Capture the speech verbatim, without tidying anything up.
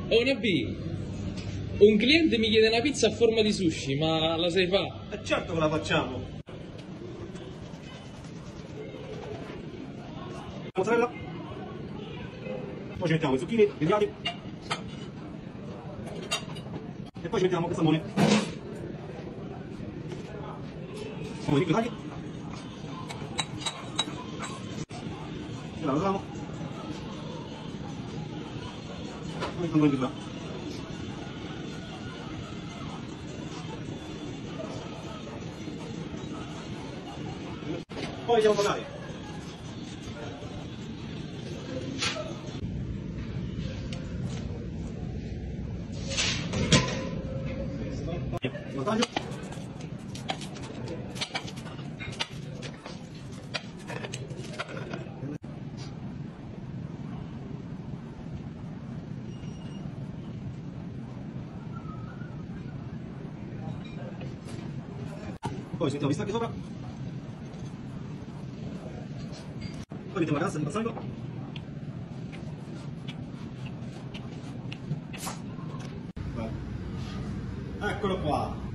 O una B. Un cliente mi chiede una pizza a forma di sushi, ma la sai fare? E certo che la facciamo. Mozzarella. Poi ci mettiamo i zucchini grigliati. E poi ci mettiamo il salmone. Salmone grigliati. E la rotoliamo. E il salmone grigliato. Poi andiamo a pagare. Lo taglio. Poi ci mettiamo gli stacchi sopra. Poi mettiamo la cassa di balsamico. Eccolo qua.